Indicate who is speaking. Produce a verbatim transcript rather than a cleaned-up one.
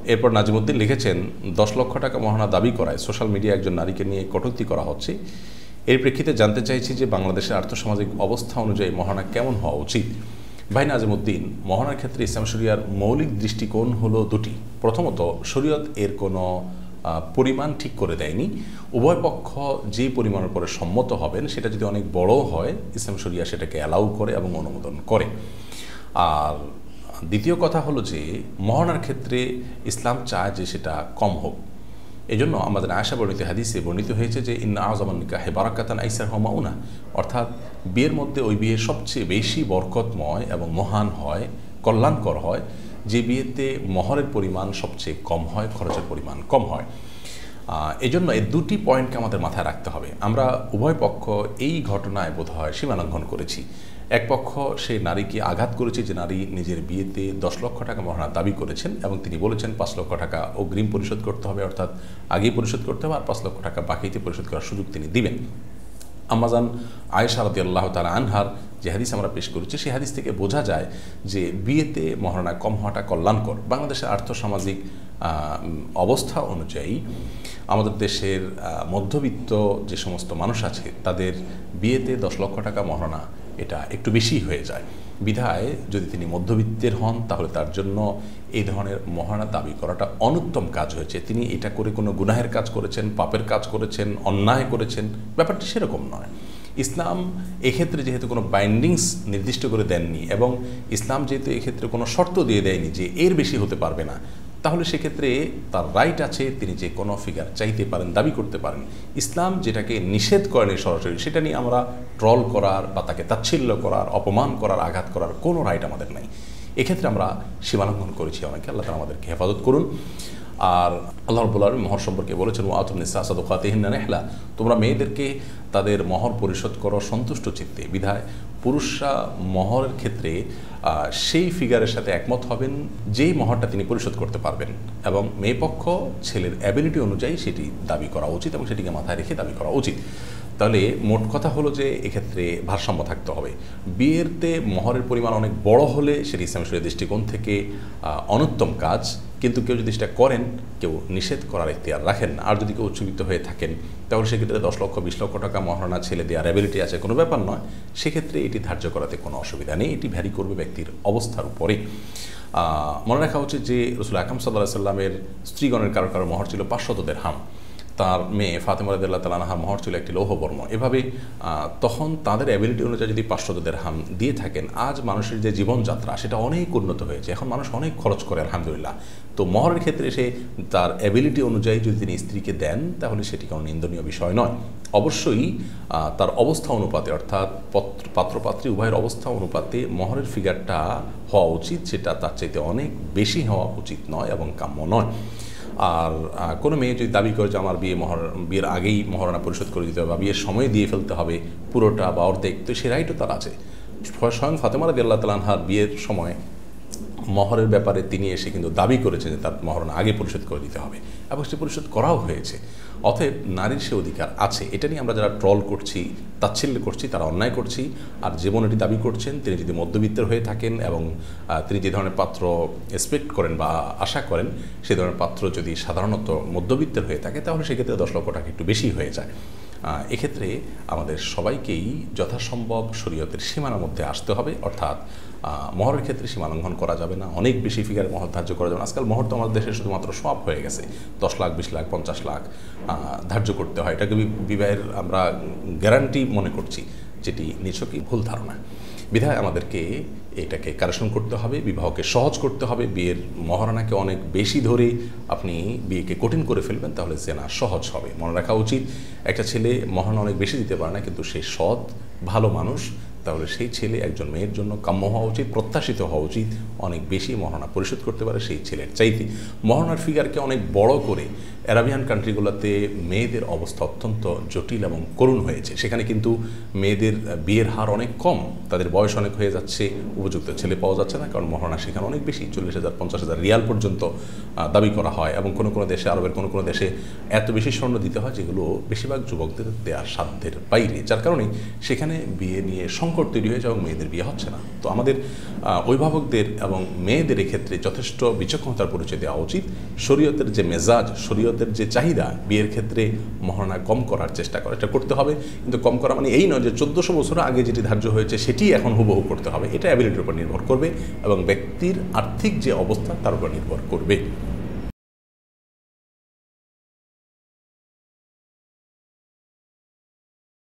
Speaker 1: এরপর নাজিমুদ্দিন লিখেছেন, দশ লক্ষ টাকা মহানা দাবি করায় সোশ্যাল মিডিয়া একজন নারীকে নিয়ে কটূক্তি করা হচ্ছে। এর প্রেক্ষিতে জানতে চাইছি যে বাংলাদেশের আর্থসামাজিক অবস্থা অনুযায়ী মহানা কেমন হওয়া উচিত। ভাই নাজিমুদ্দিন, মহানার ক্ষেত্রে ইসলাম শরিয়ার মৌলিক দৃষ্টিকোণ হলো দুটি। প্রথমত, শরীয়ত এর কোনো পরিমাণ ঠিক করে দেয়নি। উভয় পক্ষ যে পরিমাণের পরে সম্মত হবেন সেটা যদি অনেক বড় হয়, ইসলাম শরিয়া সেটাকে অ্যালাউ করে এবং অনুমোদন করে। আর দ্বিতীয় কথা হলো যে মহানার ক্ষেত্রে ইসলাম চায় যে সেটা কম হোক। এজন্য আমাদের আয়েশা বর্ণিত হাদিসে বর্ণিত হয়েছে যে ইন্না আযমান নিকাহে বারাকাতান আইসার হুমাউনা, অর্থাৎ বিয়ের মধ্যে ওই বিয়ে সবচেয়ে বেশি বরকতময় এবং মহান হয়, কল্যাণকর হয় যে বিয়েতে মহরের পরিমাণ সবচেয়ে কম হয়, খরচের পরিমাণ কম হয়। এই জন্য এই দুটি পয়েন্টকে আমাদের মাথায় রাখতে হবে। আমরা উভয় পক্ষ এই ঘটনায় বোধহয় সীমালঙ্ঘন করেছি। এক পক্ষ সেই নারীকে আঘাত করেছে যে নারী নিজের বিয়েতে দশ লক্ষ টাকা মহানা দাবি করেছেন এবং তিনি বলেছেন পাঁচ লক্ষ টাকা অগ্রিম পরিশোধ করতে হবে, অর্থাৎ আগেই পরিশোধ করতে হবে, আর পাঁচ লক্ষ টাকা বাকিতে পরিশোধ করার সুযোগ তিনি দিবেন। আম্মাজান আয়েশা রাদিয়াল্লাহু তাআলা আনহার যে হাদিস আমরা পেশ করেছি সেই হাদিস থেকে বোঝা যায় যে বিয়েতে মহারণা কম হওয়াটা কল্যাণকর। বাংলাদেশের আর্থসামাজিক অবস্থা অনুযায়ী আমাদের দেশের মধ্যবিত্ত যে সমস্ত মানুষ আছে তাদের বিয়েতে দশ লক্ষ টাকা মহারণা এটা একটু বেশি হয়ে যায়। বিধায় যদি তিনি মধ্যবিত্তের হন তাহলে তার জন্য এই ধরনের মহারণা দাবি করাটা অনুত্তম কাজ হয়েছে। তিনি এটা করে কোনো গুনাহের কাজ করেছেন, পাপের কাজ করেছেন, অন্যায় করেছেন, ব্যাপারটি সেরকম নয়। ইসলাম এক্ষেত্রে যেহেতু কোনো বাইন্ডিংস নির্দিষ্ট করে দেননি এবং ইসলাম যেহেতু এক্ষেত্রে কোনো শর্ত দিয়ে দেয়নি যে এর বেশি হতে পারবে না, তাহলে সেক্ষেত্রে তার রাইট আছে, তিনি যে কোনো ফিগার চাইতে পারেন, দাবি করতে পারেন। ইসলাম যেটাকে নিষেধ করেনি সরাসরি, সেটা নিয়ে আমরা ট্রল করার বা তাকে তাচ্ছিল্য করার, অপমান করার, আঘাত করার কোনো রাইট আমাদের নেই। এক্ষেত্রে আমরা সীমালঙ্ঘন করেছি অনেকে। আল্লাহ তাআলা আমাদেরকে হেফাজত করুন। আর আল্লাহ রাব্বুল আলামিন মহর সম্পর্কে বলেছেন, ওয়া আতুন নিসা সাদকাতিহিন্না নিহলা, তোমরা মেয়েদেরকে তাদের মহর পরিশোধ করো সন্তুষ্ট চিত্তে। বিধায় পুরুষরা মহরের ক্ষেত্রে সেই ফিগারের সাথে একমত হবেন যেই মহরটা তিনি পরিশোধ করতে পারবেন, এবং মেয়ে পক্ষ ছেলের অ্যাবিলিটি অনুযায়ী সেটি দাবি করা উচিত এবং সেটিকে মাথায় রেখে দাবি করা উচিত। তাহলে মোট কথা হলো যে এক্ষেত্রে ভারসাম্য থাকতে হবে। বিয়েরতে মহরের পরিমাণ অনেক বড় হলে সেটি ইসলাম শরীয়তের দৃষ্টিকোণ থেকে অনুত্তম কাজ, কিন্তু কেউ যদি সেটা করেন কেউ নিষেধ করার ইখতিয়ার রাখেন না। আর যদি কেউ উচ্চবিত্ত হয়ে থাকেন তাহলে সেক্ষেত্রে দশ লক্ষ বিশ লক্ষ টাকা মহারণা ছেলে দেওয়ার অ্যাবিলিটি আছে, কোনো ব্যাপার নয়, সেক্ষেত্রে এটি ধার্য করাতে কোনো অসুবিধা নেই। এটি ভ্যারি করবে ব্যক্তির অবস্থার উপরে। মনে রাখা উচিত যে রাসূল আকরাম সাল্লাল্লাহু আলাইহি সাল্লামের স্ত্রীগণের কারো কারো মহর ছিল পাঁচশত দিরহাম, তার মেয়ে ফাতেমা রাদিয়াল্লাহু তাআলা আনহার মহর ছিল একটি লৌহবর্ম। এভাবে তখন তাদের অ্যাবিলিটি অনুযায়ী যদি পাঁচশত দিরহাম দিয়ে থাকেন, আজ মানুষের যে জীবনযাত্রা সেটা অনেক উন্নত হয়েছে, এখন মানুষ অনেক খরচ করে আলহামদুলিল্লাহ। তো মহরের ক্ষেত্রে সে তার অ্যাবিলিটি অনুযায়ী যদি তিনি স্ত্রীকে দেন তাহলে সেটি কোনো নিন্দনীয় বিষয় নয়। অবশ্যই তার অবস্থা অনুপাতে, অর্থাৎ পাত্রপাত্রী উভয়ের অবস্থা অনুপাতে মহরের ফিগারটা হওয়া উচিত, সেটা তার চাইতে অনেক বেশি হওয়া উচিত নয় এবং কাম্য নয়। আর কোনো মেয়ে যদি দাবি করে যে আমার বিয়ে মহর বিয়ের আগেই মহারণা পরিশোধ করে দিতে হবে বা বিয়ের সময় দিয়ে ফেলতে হবে পুরোটা বা অর্ধেক, তো সে রাইটও তার আছে। স্বয়ং ফাতেমা রাদিয়াল্লাহু তাআলা আনহার বিয়ের সময় মহরের ব্যাপারে তিনি এসে কিন্তু দাবি করেছেন যে তার মহারণা আগে পরিশোধ করে দিতে হবে এবং সে পরিশোধ করাও হয়েছে। অতএব নারীর সে অধিকার আছে। এটা নিয়ে আমরা যারা ট্রল করছি, তাচ্ছিল্য করছি, তারা অন্যায় করছি। আর জীবন এটি দাবি করছেন, তিনি যদি মধ্যবিত্তের হয়ে থাকেন এবং তিনি যে ধরনের পাত্র এক্সপেক্ট করেন বা আশা করেন সে ধরনের পাত্র যদি সাধারণত মধ্যবিত্তের হয়ে থাকে তাহলে সেক্ষেত্রে দশ লক্ষ টাকা একটু বেশি হয়ে যায়। এক্ষেত্রে আমাদের সবাইকেই যথাসম্ভব শরীয়তের সীমানার মধ্যে আসতে হবে, অর্থাৎ মহরের ক্ষেত্রে সীমা লঙ্ঘন করা যাবে না, অনেক বেশি ফিগার মহর ধার্য করা যাবে না। আজকাল মহর তো আমাদের দেশে শুধুমাত্র সব হয়ে গেছে, দশ লাখ বিশ লাখ পঞ্চাশ লাখ ধার্য করতে হয়। এটাকে বিবাহের আমরা গ্যারান্টি মনে করছি, যেটি নিছকই ভুল ধারণা। বিধায় আমাদেরকে এটাকে কারেকশন করতে হবে, বিবাহকে সহজ করতে হবে। বিয়ের মহারণাকে অনেক বেশি ধরে আপনি বিয়েকে কঠিন করে ফেলবেন তাহলে জেনা সহজ হবে। মনে রাখা উচিত একটা ছেলে মহারণা অনেক বেশি দিতে পারে না, কিন্তু সে সৎ ভালো মানুষ, তাহলে সেই ছেলে একজন মেয়ের জন্য কাম্য হওয়া উচিত, প্রত্যাশিত হওয়া উচিত অনেক বেশি মহারণা পরিশোধ করতে পারে সেই ছেলের চাইতে। মহারণার ফিগারকে অনেক বড় করে আরাবিয়ান কান্ট্রিগুলোতে মেয়েদের অবস্থা অত্যন্ত জটিল এবং করুণ হয়েছে। সেখানে কিন্তু মেয়েদের বিয়ের হার অনেক কম, তাদের বয়স অনেক হয়ে যাচ্ছে, উপযুক্ত ছেলে পাওয়া যাচ্ছে না, কারণ মহারণা সেখানে অনেক বেশি, চল্লিশ হাজার পঞ্চাশ হাজার রিয়াল পর্যন্ত দাবি করা হয়। এবং কোনো কোনো দেশে, আরবের কোনো কোনো দেশে এত বেশি স্বর্ণ দিতে হয় যেগুলো বেশিরভাগ যুবকদের দেওয়ার সাধ্যের বাইরে, যার কারণে সেখানে বিয়ে নিয়ে সংকট তৈরি হয়েছে এবং মেয়েদের বিয়ে হচ্ছে না। তো আমাদের অভিভাবকদের এবং মেয়েদের ক্ষেত্রে যথেষ্ট বিচক্ষণতার পরিচয় দেওয়া উচিত। শরীয়তের যে মেজাজ, শরীয়তের যে চাহিদা, বিয়ের ক্ষেত্রে মহারণা কম করার চেষ্টা করে, এটা করতে হবে। কিন্তু কম করা মানে এই নয় যে চোদ্দোশো বছর আগে যেটি ধার্য হয়েছে সেটি এখন হুবহু করতে হবে। এটা অ্যাবিলিটির উপর নির্ভর করবে এবং ব্যক্তির আর্থিক যে অবস্থা তার উপর নির্ভর করবে।